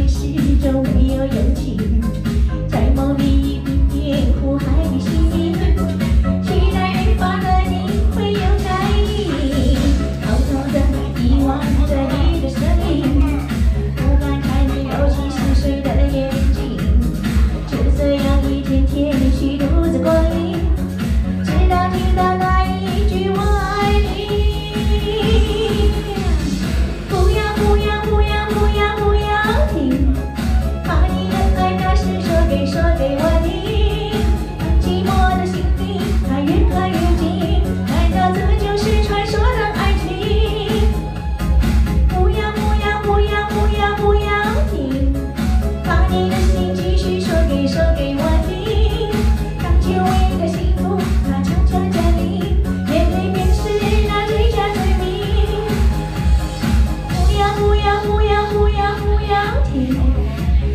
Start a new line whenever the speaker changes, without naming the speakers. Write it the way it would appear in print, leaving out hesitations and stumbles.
始终没有勇气，在梦里边呼喊你姓名，期待远方的你会有感应，偷偷的遗忘着你的声音，不敢看你流进似水的眼睛，就这样一天天虚度着光阴，直到听到那一句我爱你。 说给我听，寂寞的心灵它越来越近，难道这就是传说的爱情？不要不要不要不要不要停，把你的心继续说给我听，当久违的幸福它悄悄降临，眼泪便是那最佳罪名。不要不要不要不要不要停。